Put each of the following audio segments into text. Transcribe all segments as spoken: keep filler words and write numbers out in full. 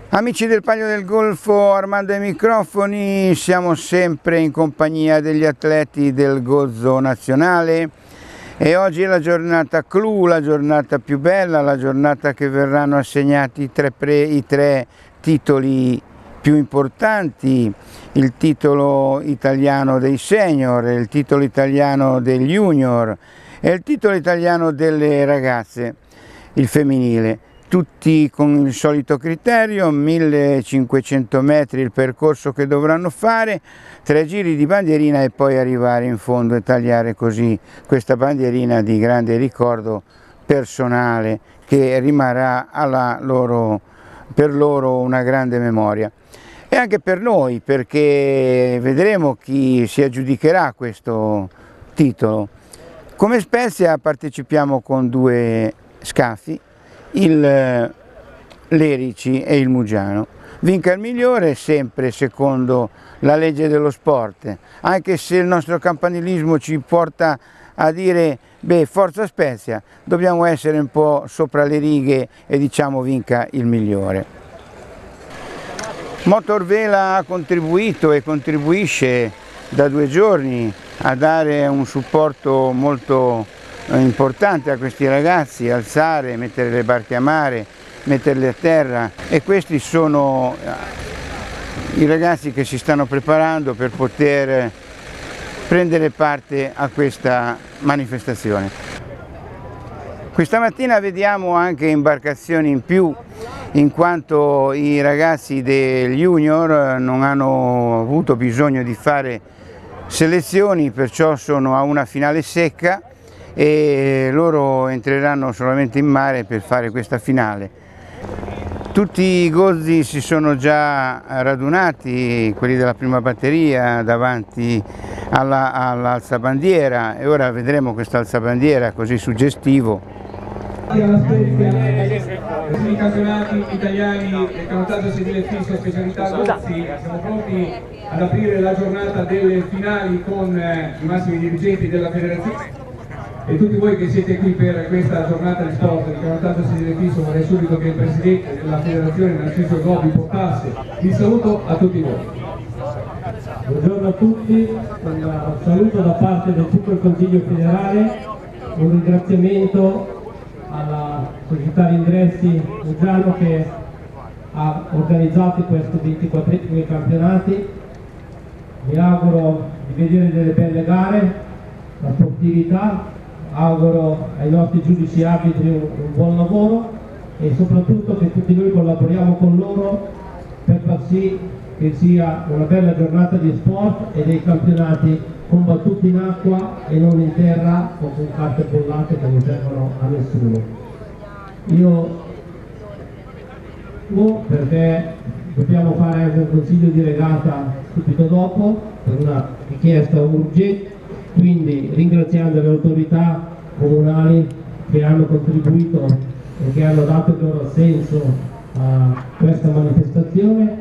Amici del Palio del Golfo, Armando ai microfoni, siamo sempre in compagnia degli atleti del Gozzo nazionale e oggi è la giornata clou, la giornata più bella, la giornata che verranno assegnati i tre, pre, i tre titoli più importanti, il titolo italiano dei senior, il titolo italiano degli junior e il titolo italiano delle ragazze, il femminile. Tutti con il solito criterio, millecinquecento metri il percorso che dovranno fare, tre giri di bandierina e poi arrivare in fondo e tagliare così questa bandierina di grande ricordo personale che rimarrà alla loro, per loro una grande memoria. E anche per noi, perché vedremo chi si aggiudicherà questo titolo. Come Spezia partecipiamo con due scafi, l'Erici e il Muggiano. Vinca il migliore sempre secondo la legge dello sport, anche se il nostro campanilismo ci porta a dire beh, forza Spezia, dobbiamo essere un po' sopra le righe e diciamo vinca il migliore. Motorvela ha contribuito e contribuisce da due giorni a dare un supporto molto importante a questi ragazzi, alzare, mettere le barche a mare, metterle a terra, e questi sono i ragazzi che si stanno preparando per poter prendere parte a questa manifestazione. Questa mattina vediamo anche imbarcazioni in più, in quanto i ragazzi degli junior non hanno avuto bisogno di fare selezioni, perciò sono a una finale secca e loro entreranno solamente in mare per fare questa finale. Tutti i gozzi si sono già radunati, quelli della prima batteria, davanti all'alzabandiera, e ora vedremo questa alzabandiera così suggestivo. Alla Spezia, i campionati italiani del canottaggio sedile fisso specialità Gozzi, siamo pronti ad aprire la giornata delle finali con i massimi dirigenti della federazione. E tutti voi che siete qui per questa giornata di sport di canottaggio sedile fisso, vorrei subito che il presidente della federazione Narciso Gobbi portasse il saluto a tutti voi. Buongiorno a tutti, un saluto da parte del tutto il Consiglio federale, un ringraziamento alla società Vindresti Muggiano che ha organizzato questi ventiquattresimi campionati. Mi auguro di vedere delle belle gare, la sportività. Auguro ai nostri giudici arbitri un, un buon lavoro e soprattutto che tutti noi collaboriamo con loro per far sì che sia una bella giornata di sport e dei campionati combattuti in acqua e non in terra o con carte bollate che non servono a nessuno. Io no, perché dobbiamo fare anche un consiglio di regata subito dopo per una richiesta urgente. Quindi ringraziando le autorità comunali che hanno contribuito e che hanno dato il loro assenso a questa manifestazione,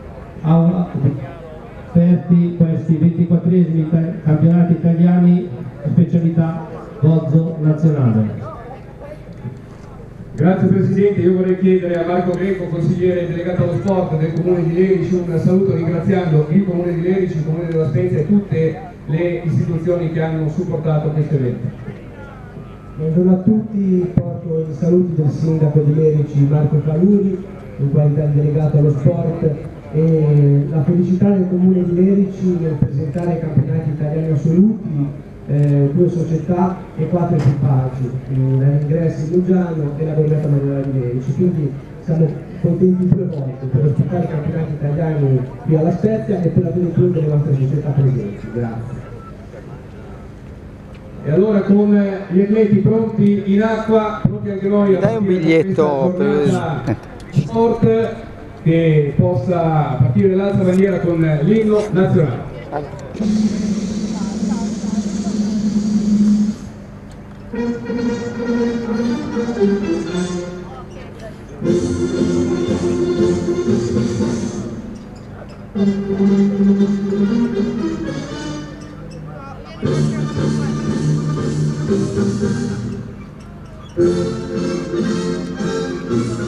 aperti questi ventiquattresimi campionati italiani specialità Gozzo nazionale. Grazie Presidente, io vorrei chiedere a Marco Greco, consigliere delegato allo sport del Comune di Lerici, un saluto ringraziando il Comune di Lerici, il Comune della Spezia e tutte le istituzioni che hanno supportato questo evento. Buongiorno a tutti, porto i saluti del Sindaco di Lerici Marco Caluri in qualità di delegato allo sport e la felicità del Comune di Lerici nel presentare i campionati italiani assoluti, Eh, due società e quattro equipaggi, l'ingresso di Muggiano e la Borgata Manuela di Lerici, quindi siamo contenti due volte per ospitare i campionati italiani qui alla Spezia e per avere due delle nostre società presenti. Grazie. E allora con gli atleti pronti in acqua, pronti anche noi a dai un biglietto per sport che possa partire dall'alza bandiera con l'inno nazionale. Thank you.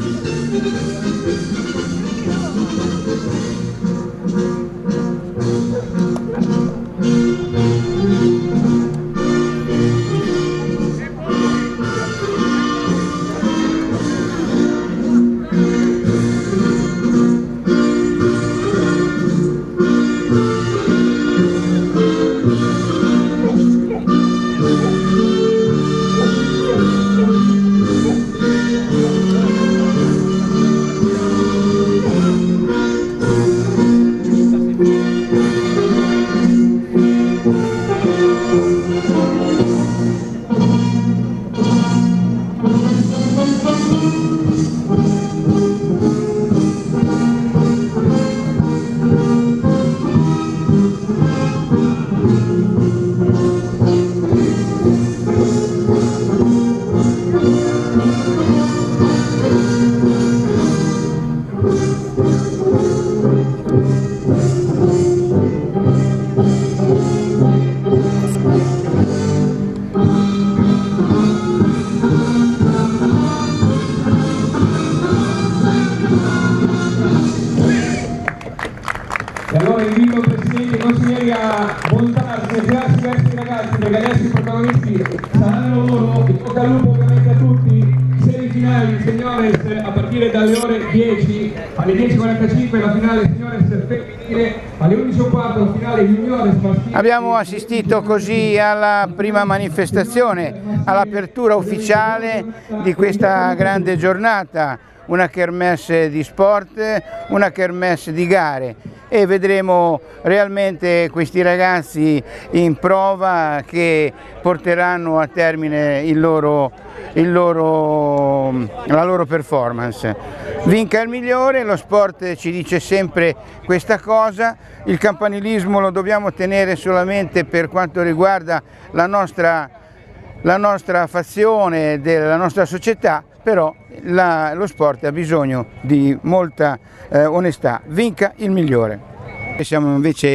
E allora invito il Presidente e i consiglieri a voltarsi e girarsi verso i ragazzi, perché adesso i protagonisti saranno loro. In bocca al lupo ovviamente a tutti. Semifinali Seniores a partire dalle ore dieci, alle dieci e quarantacinque la finale Seniores femminile, alle undici e un quarto la finale Juniores maschile. Abbiamo assistito così alla prima manifestazione, all'apertura ufficiale di questa grande giornata, una kermesse di sport, una kermesse di gare, e vedremo realmente questi ragazzi in prova che porteranno a termine il loro, il loro, la loro performance. Vinca il migliore, lo sport ci dice sempre questa cosa, il campanilismo lo dobbiamo tenere solamente per quanto riguarda la nostra, la nostra fazione della nostra società, però la, lo sport ha bisogno di molta eh, onestà. Vinca il migliore. E siamo invece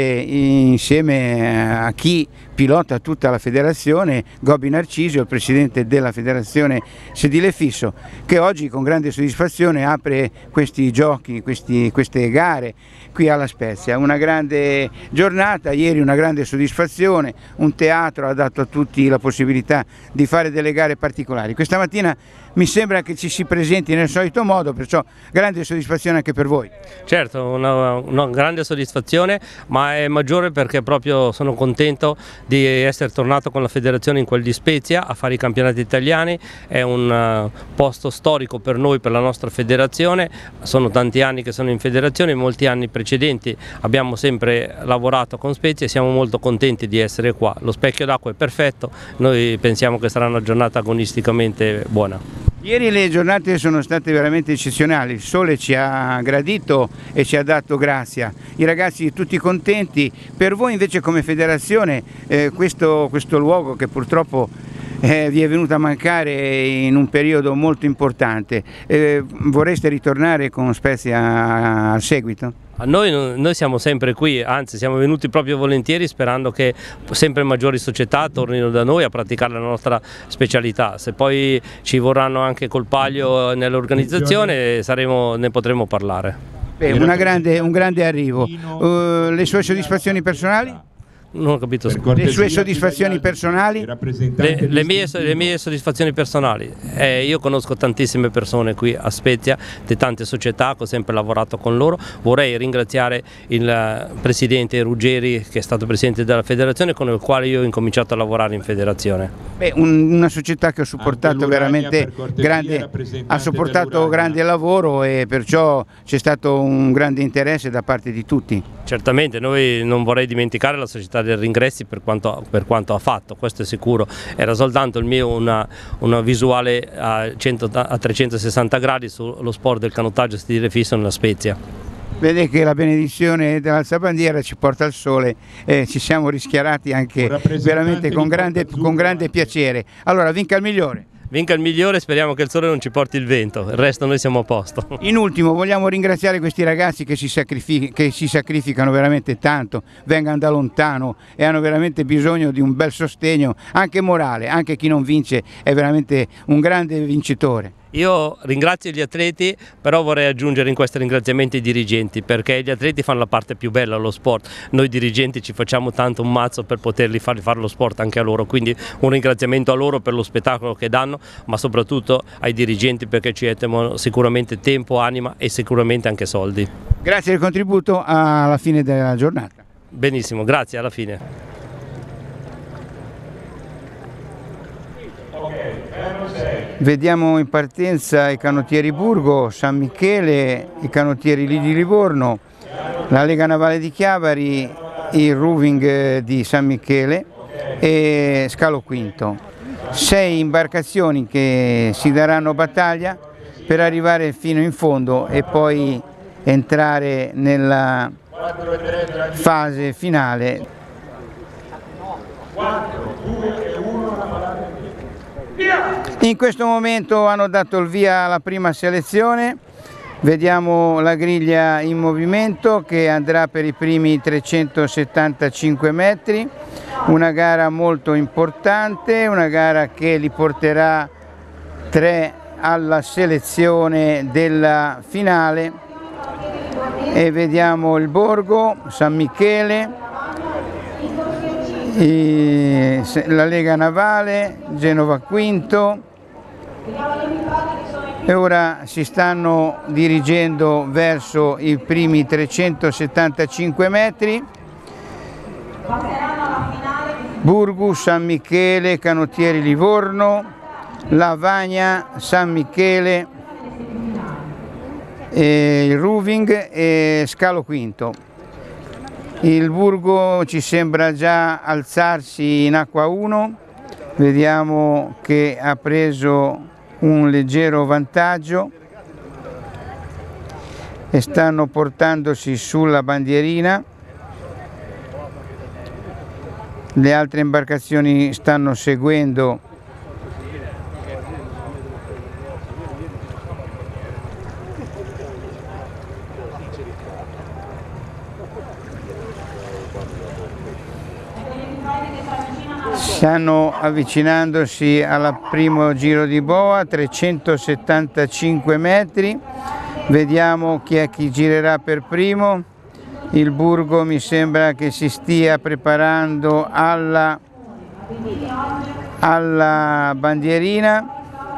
insieme a chi pilota tutta la federazione, Gobbi Narcisio, il presidente della federazione sedile fisso, che oggi con grande soddisfazione apre questi giochi, questi, queste gare qui alla Spezia. Una grande giornata, ieri una grande soddisfazione, un teatro ha dato a tutti la possibilità di fare delle gare particolari. Questa mattina mi sembra che ci si presenti nel solito modo, perciò grande soddisfazione anche per voi. Certo, una, una grande soddisfazione, ma è maggiore perché proprio sono contento di essere tornato con la federazione in quel di Spezia a fare i campionati italiani. È un uh, posto storico per noi, per la nostra federazione. Sono tanti anni che sono in federazione, in molti anni precedenti abbiamo sempre lavorato con Spezia e siamo molto contenti di essere qua. Lo specchio d'acqua è perfetto, noi pensiamo che sarà una giornata agonisticamente buona. Ieri le giornate sono state veramente eccezionali, il sole ci ha gradito e ci ha dato grazia, i ragazzi tutti contenti. Per voi invece come federazione eh, questo, questo luogo che purtroppo eh, vi è venuto a mancare in un periodo molto importante, eh, vorreste ritornare con Spezia al seguito? Noi, noi siamo sempre qui, anzi siamo venuti proprio volentieri sperando che sempre maggiori società tornino da noi a praticare la nostra specialità. Se poi ci vorranno anche col Palio nell'organizzazione ne potremo parlare. Beh, una grande, un grande arrivo. Uh, le sue soddisfazioni personali? Non ho capito. Le sue soddisfazioni personali? Le, le, mie, le mie soddisfazioni personali. Eh, io conosco tantissime persone qui a Spezia, di tante società, ho sempre lavorato con loro. Vorrei ringraziare il presidente Ruggeri, che è stato presidente della federazione, con il quale io ho incominciato a lavorare in federazione. Beh, un, una società che ha supportato veramente grande, ha supportato grande lavoro, e perciò c'è stato un grande interesse da parte di tutti. Certamente, noi non vorrei dimenticare la società del Ringressi per quanto, per quanto ha fatto, questo è sicuro. Era soltanto il mio una, una visuale a, cento, a trecentosessanta gradi sullo sport del canottaggio sedile fisso nella Spezia. Vede che la benedizione dell'alzabandiera ci porta al sole, e ci siamo rischiarati anche veramente con grande, con grande piacere. Allora vinca il migliore. Vinca il migliore, speriamo che il sole non ci porti il vento, il resto noi siamo a posto. In ultimo vogliamo ringraziare questi ragazzi che si, che si sacrificano veramente tanto, vengano da lontano e hanno veramente bisogno di un bel sostegno anche morale. Anche chi non vince è veramente un grande vincitore. Io ringrazio gli atleti, però vorrei aggiungere in questo ringraziamento i dirigenti, perché gli atleti fanno la parte più bella allo sport, noi dirigenti ci facciamo tanto un mazzo per poterli far fare lo sport anche a loro, quindi un ringraziamento a loro per lo spettacolo che danno, ma soprattutto ai dirigenti perché ci mettono sicuramente tempo, anima e sicuramente anche soldi. Grazie del contributo, alla fine della giornata. Benissimo, grazie, alla fine. Vediamo in partenza i canottieri Burgo, San Michele, i canottieri Lidi Livorno, la Lega Navale di Chiavari, il Roving di San Michele e Scalo Quinto. Sei imbarcazioni che si daranno battaglia per arrivare fino in fondo e poi entrare nella fase finale. In questo momento hanno dato il via alla prima selezione, vediamo la griglia in movimento che andrà per i primi trecentosettantacinque metri, una gara molto importante, una gara che li porterà tre alla selezione della finale e vediamo il Borgo, San Michele, la Lega Navale, Genova Quinto e ora si stanno dirigendo verso i primi trecentosettantacinque metri. Burgu, San Michele, Canottieri Livorno, Lavagna, San Michele, e il Roving e Scalo Quinto. Il Burgo ci sembra già alzarsi in acqua uno, vediamo che ha preso un leggero vantaggio e stanno portandosi sulla bandierina. Le altre imbarcazioni stanno seguendo. Stanno avvicinandosi al primo giro di boa, trecentosettantacinque metri, vediamo chi è chi girerà per primo. Il Burgo mi sembra che si stia preparando alla, alla bandierina.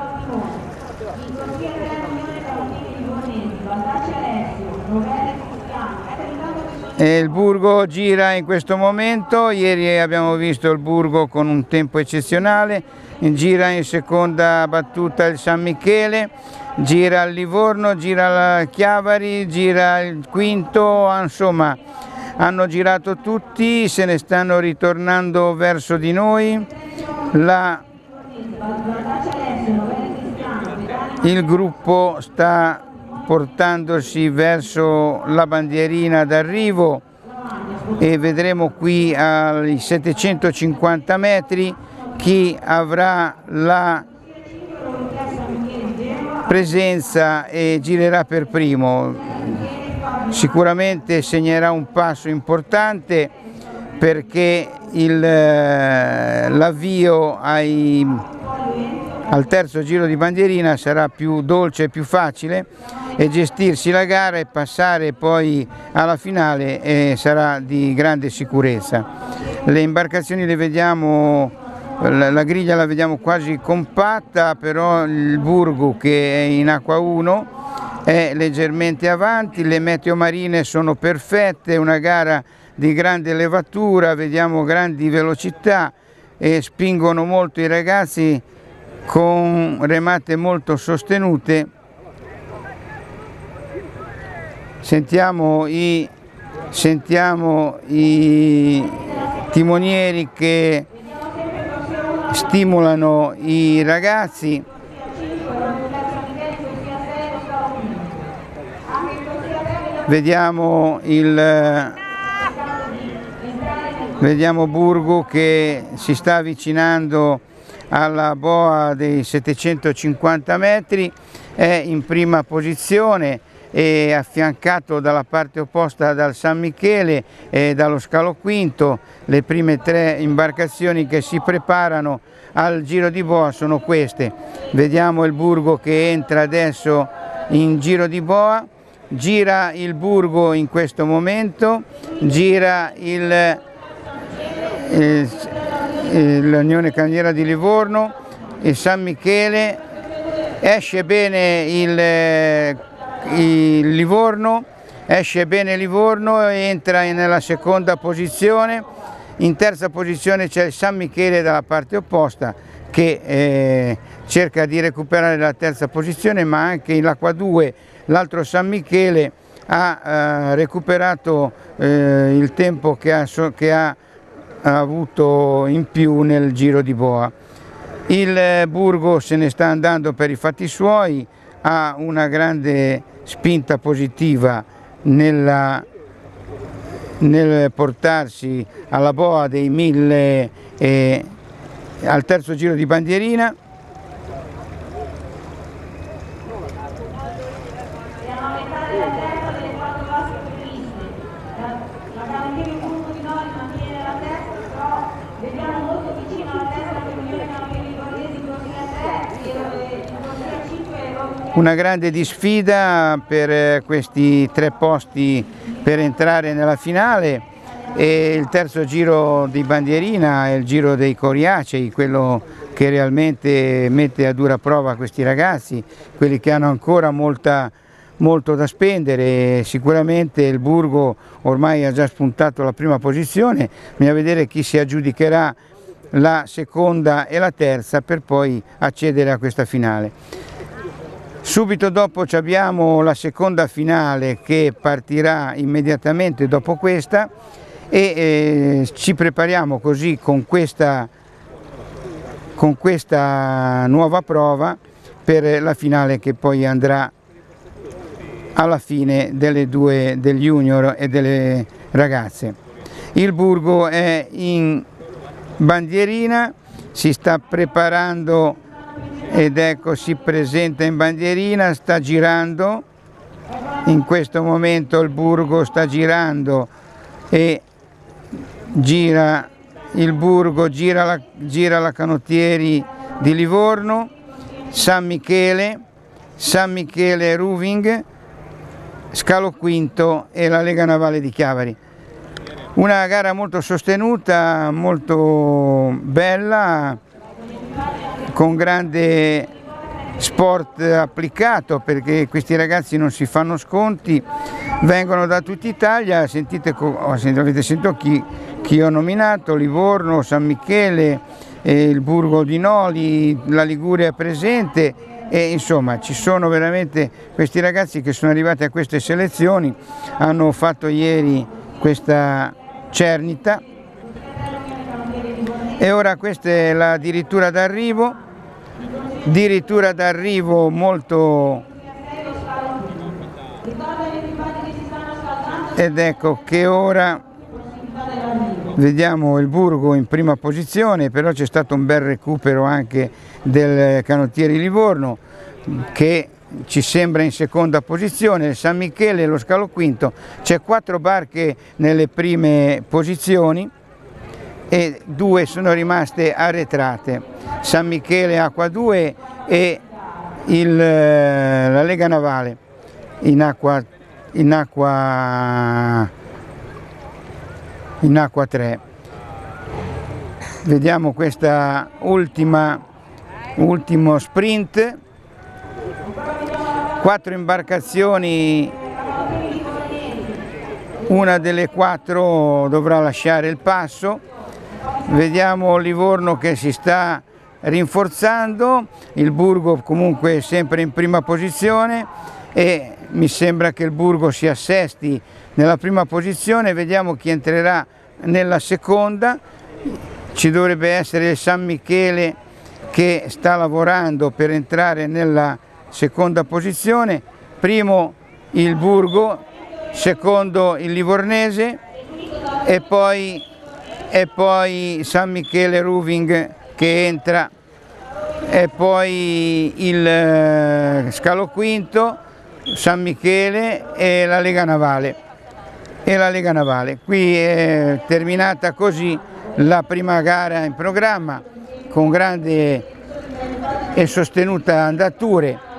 E il Burgo gira in questo momento, ieri abbiamo visto il Burgo con un tempo eccezionale, gira in seconda battuta il San Michele, gira il Livorno, gira il Chiavari, gira il Quinto, insomma hanno girato tutti, se ne stanno ritornando verso di noi. La... Il gruppo sta portandosi verso la bandierina d'arrivo e vedremo qui ai settecentocinquanta metri chi avrà la presenza e girerà per primo. Sicuramente segnerà un passo importante perché l'avvio al terzo giro di bandierina sarà più dolce e più facile e gestirsi la gara e passare poi alla finale eh, sarà di grande sicurezza. Le imbarcazioni le vediamo, la, la griglia la vediamo quasi compatta, però il Burgo che è in acqua uno è leggermente avanti, le meteo marine sono perfette, una gara di grande levatura, vediamo grandi velocità e spingono molto i ragazzi con remate molto sostenute. Sentiamo i, sentiamo i timonieri che stimolano i ragazzi. Vediamo il vediamo Burgo che si sta avvicinando alla boa dei settecentocinquanta metri, è in prima posizione. e affiancato dalla parte opposta dal San Michele e dallo Scalo Quinto. Le prime tre imbarcazioni che si preparano al Giro di Boa sono queste. Vediamo il Burgo che entra adesso in Giro di Boa, gira il Burgo in questo momento, gira il l'Unione Canoniera di Livorno, il San Michele, esce bene il, il Livorno, esce bene Livorno e entra nella seconda posizione. In terza posizione c'è il San Michele dalla parte opposta che eh, cerca di recuperare la terza posizione, ma anche in l'Acqua due l'altro San Michele ha eh, recuperato eh, il tempo che ha, che ha ha avuto in più nel Giro di Boa. Il Burgo se ne sta andando per i fatti suoi, ha una grande spinta positiva nella, nel portarsi alla boa dei mille e al terzo Giro di bandierina. Una grande disfida per questi tre posti per entrare nella finale, e il terzo Giro di bandierina è il Giro dei Coriacei, quello che realmente mette a dura prova questi ragazzi, quelli che hanno ancora molta, molto da spendere. Sicuramente il Burgo ormai ha già spuntato la prima posizione, bisogna vedere chi si aggiudicherà la seconda e la terza per poi accedere a questa finale. Subito dopo abbiamo la seconda finale che partirà immediatamente dopo questa e eh, ci prepariamo così con questa, con questa nuova prova per la finale che poi andrà alla fine delle due, degli junior e delle ragazze. Il Burgo è in bandierina, si sta preparando ed ecco si presenta in bandierina, sta girando, in questo momento il Burgo sta girando e gira il Burgo, gira la, gira la Canottieri di Livorno, San Michele, San Michele Roving, Scalo Quinto e la Lega Navale di Chiavari. Una gara molto sostenuta, molto bella, con grande sport applicato, perché questi ragazzi non si fanno sconti, vengono da tutta Italia. Sentite, avete sentito chi, chi ho nominato: Livorno, San Michele, eh, il Burgo di Noli, la Liguria è presente, e insomma ci sono veramente questi ragazzi che sono arrivati a queste selezioni, hanno fatto ieri questa cernita e ora questa è la dirittura d'arrivo. Dirittura d'arrivo molto, ed ecco che ora vediamo il Burgo in prima posizione, però c'è stato un bel recupero anche del Canottieri Livorno che ci sembra in seconda posizione, il San Michele e lo Scalo Quinto, c'è quattro barche nelle prime posizioni e due sono rimaste arretrate, San Michele Acqua due e il, la Lega Navale in acqua, in acqua, in acqua tre. Vediamo questa ultima, ultimo sprint, quattro imbarcazioni, una delle quattro dovrà lasciare il passo. Vediamo Livorno che si sta rinforzando, il Burgo comunque sempre in prima posizione e mi sembra che il Burgo si assesti nella prima posizione. Vediamo chi entrerà nella seconda, ci dovrebbe essere il San Michele che sta lavorando per entrare nella seconda posizione, primo il Burgo, secondo il Livornese e poi e poi San Michele Roving che entra, e poi il Scalo Quinto, San Michele e la Lega Navale. E la Lega Navale. Qui è terminata così la prima gara in programma con grande e sostenuta andature.